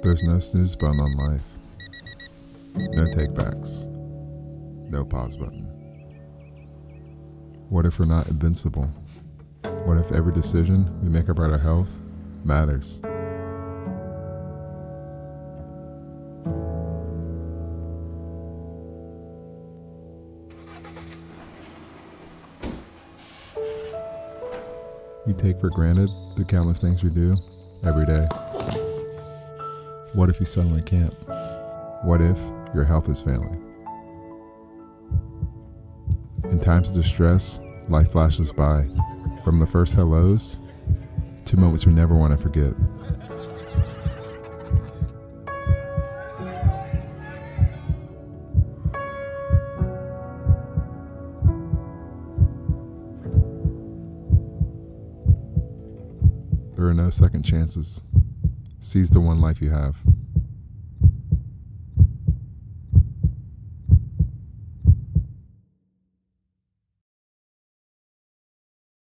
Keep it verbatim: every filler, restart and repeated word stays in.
There's no snooze button on life. No takebacks. No pause button. What if we're not invincible? What if every decision we make about our health matters? We take for granted the countless things we do every day. What if you suddenly can't? What if your health is failing? In times of distress, life flashes by, from the first hellos to moments we never want to forget. There are no second chances. Seize the one life you have.